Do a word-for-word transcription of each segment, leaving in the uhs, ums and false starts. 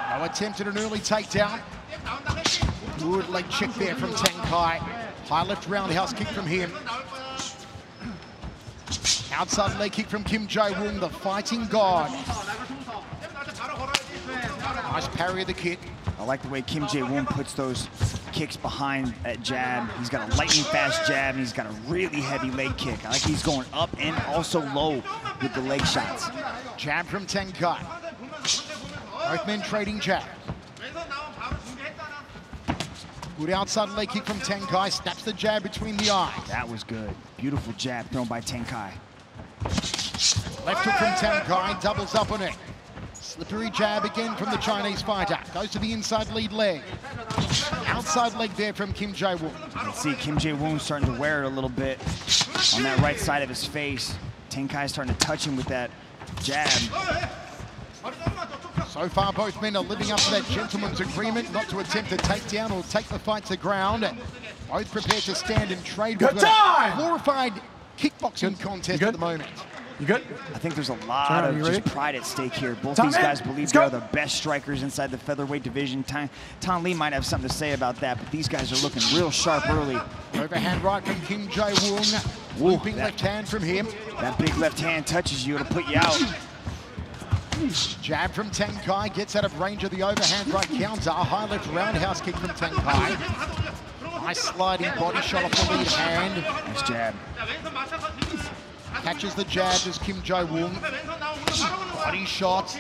No attempt at an early takedown. Good leg check there from Tang Kai. High left roundhouse kick from him. Outside leg kick from Kim Jae Woong, the fighting god. Nice parry of the kick. I like the way Kim Jae Woong puts those kicks behind that jab. He's got a lightning fast jab, and he's got a really heavy leg kick. I like he's going up and also low with the leg shots. Jab from Tang Kai. Both men trading jab. Good outside leg kick from Tang Kai. Snaps the jab between the eyes. That was good. Beautiful jab thrown by Tang Kai. Left hook from Tang Kai. Doubles up on it. Slippery jab again from the Chinese fighter. Goes to the inside lead leg. Outside leg there from Kim Jae Woong. You can see Kim Jae Woong starting to wear it a little bit on that right side of his face. Tang Kai starting to touch him with that jab. So far, both men are living up to that gentleman's agreement not to attempt a takedown or take the fight to ground. Both prepared to stand and trade with a glorified kickboxing contest at the moment. You good? I think there's a lot of just pride at stake here. Both these guys believe they're the best strikers inside the featherweight division. Tang Lee might have something to say about that, but these guys are looking real sharp early. Overhand right from Kim Jae Woong. Looping left hand from him. That big left hand touches you, it'll put you out. Jab from Tang Kai, gets out of range of the overhand right counter. High left roundhouse kick from Tang Kai. Nice sliding body shot off the lead hand. Nice jab. Catches the jab as Kim Jae Woong. Body shot.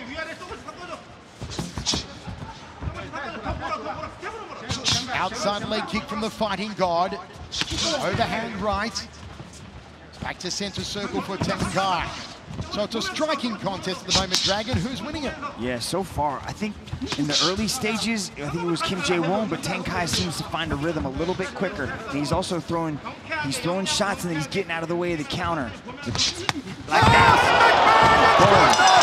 Outside leg kick from the fighting god. Overhand right. Back to center circle for Tang Kai. So it's a striking contest at the moment, Dragon. Who's winning it? Yeah, so far, I think in the early stages, I think it was Kim Jae Woong, but Tang Kai seems to find a rhythm a little bit quicker. And he's also throwing, he's throwing shots and then he's getting out of the way of the counter. Like that.